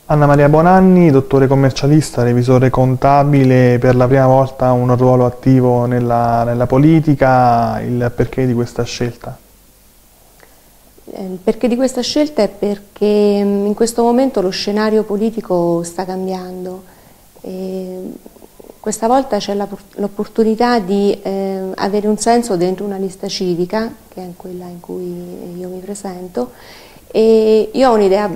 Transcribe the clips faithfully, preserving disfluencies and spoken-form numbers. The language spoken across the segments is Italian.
Anna Maria Bonanni, dottore commercialista, revisore contabile, per la prima volta un ruolo attivo nella, nella politica, il perché di questa scelta? Il perché di questa scelta è perché in questo momento lo scenario politico sta cambiando e questa volta c'è l'opportunità di eh, avere un senso dentro una lista civica, che è quella in cui io mi presento, e io ho un'idea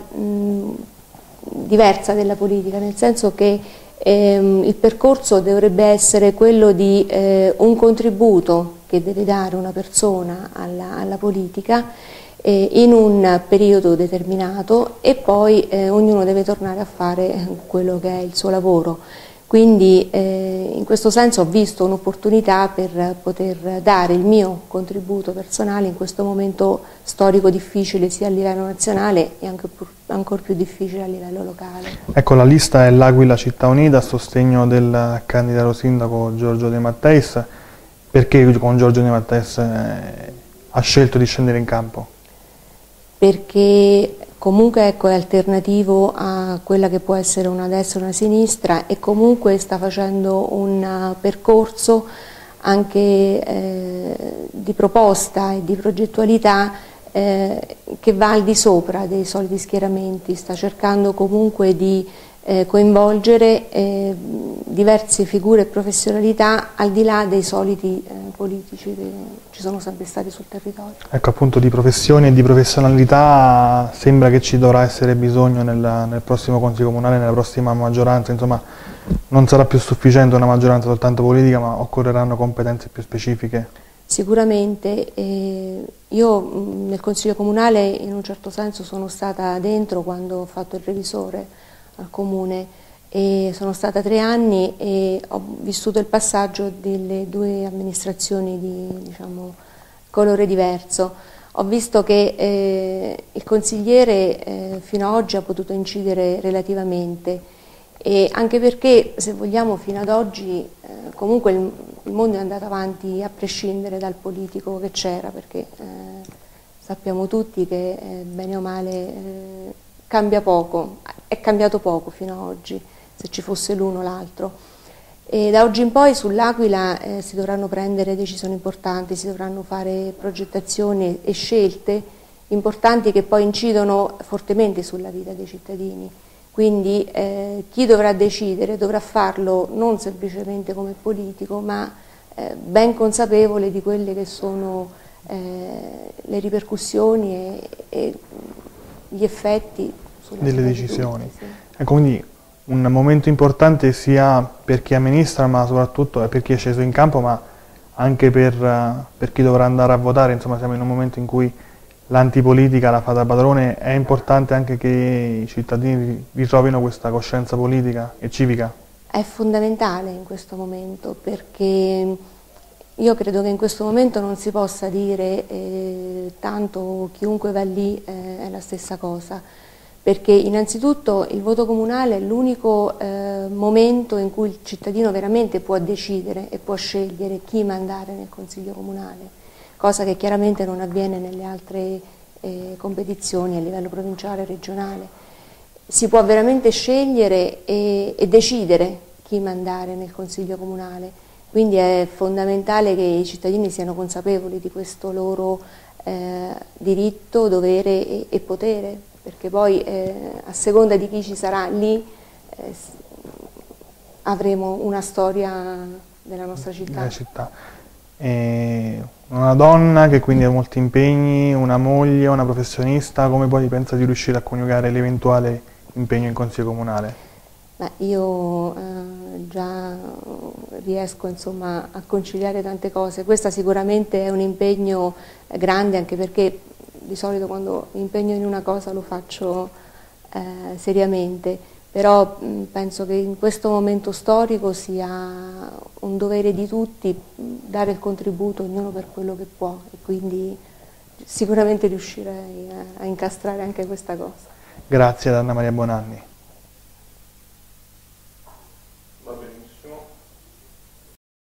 diversa della politica, nel senso che ehm, il percorso dovrebbe essere quello di eh, un contributo che deve dare una persona alla, alla politica eh, in un periodo determinato e poi eh, ognuno deve tornare a fare quello che è il suo lavoro. Quindi eh, in questo senso ho visto un'opportunità per poter dare il mio contributo personale in questo momento storico difficile sia a livello nazionale e anche ancora più difficile a livello locale. Ecco, la lista è l'Aquila Città Unita a sostegno del candidato sindaco Giorgio De Matteis. Perché con Giorgio De Matteis eh, ha scelto di scendere in campo? Perché comunque ecco, è alternativo a quella che può essere una destra o una sinistra e comunque sta facendo un percorso anche eh, di proposta e di progettualità eh, che va al di sopra dei soliti schieramenti, sta cercando comunque di eh, coinvolgere eh, diverse figure e professionalità al di là dei soliti eh, politici che ci sono sempre stati sul territorio. Ecco, appunto di professioni e di professionalità sembra che ci dovrà essere bisogno nel, nel prossimo Consiglio Comunale, nella prossima maggioranza, insomma non sarà più sufficiente una maggioranza soltanto politica, ma occorreranno competenze più specifiche. Sicuramente, eh, io mh, nel Consiglio Comunale in un certo senso sono stata dentro quando ho fatto il revisore al Comune e sono stata tre anni e ho vissuto il passaggio delle due amministrazioni di diciamo, colore diverso. Ho visto che eh, il consigliere eh, fino ad oggi ha potuto incidere relativamente e anche perché, se vogliamo, fino ad oggi eh, comunque il, il mondo è andato avanti a prescindere dal politico che c'era, perché eh, sappiamo tutti che eh, bene o male eh, cambia poco, è cambiato poco fino ad oggi, se ci fosse l'uno o l'altro. E da oggi in poi sull'Aquila eh, si dovranno prendere decisioni importanti, si dovranno fare progettazioni e scelte importanti che poi incidono fortemente sulla vita dei cittadini. Quindi eh, chi dovrà decidere dovrà farlo non semplicemente come politico, ma eh, ben consapevole di quelle che sono eh, le ripercussioni e, e gli effetti sulla delle vita decisioni. Di tutti, sì. Ecco, quindi un momento importante sia per chi amministra, ma soprattutto per chi è sceso in campo, ma anche per, per chi dovrà andare a votare. Insomma, siamo in un momento in cui l'antipolitica la fa da padrone. È importante anche che i cittadini ritrovino questa coscienza politica e civica. È fondamentale in questo momento, perché io credo che in questo momento non si possa dire eh, tanto chiunque va lì eh, è la stessa cosa, perché innanzitutto il voto comunale è l'unico eh, momento in cui il cittadino veramente può decidere e può scegliere chi mandare nel Consiglio Comunale, cosa che chiaramente non avviene nelle altre eh, competizioni a livello provinciale e regionale. Si può veramente scegliere e, e decidere chi mandare nel Consiglio Comunale, quindi è fondamentale che i cittadini siano consapevoli di questo loro eh, diritto, dovere e, e potere, perché poi eh, a seconda di chi ci sarà lì eh, avremo una storia della nostra città. Della città. E una donna che quindi ha molti impegni, una moglie, una professionista, come poi pensa di riuscire a coniugare l'eventuale impegno in Consiglio Comunale? Beh, io eh, già riesco insomma, a conciliare tante cose, questo sicuramente è un impegno grande, anche perché di solito quando mi impegno in una cosa lo faccio eh, seriamente, però mh, penso che in questo momento storico sia un dovere di tutti dare il contributo, ognuno per quello che può, e quindi sicuramente riuscirei a, a incastrare anche questa cosa. Grazie ad Anna Maria Bonanni.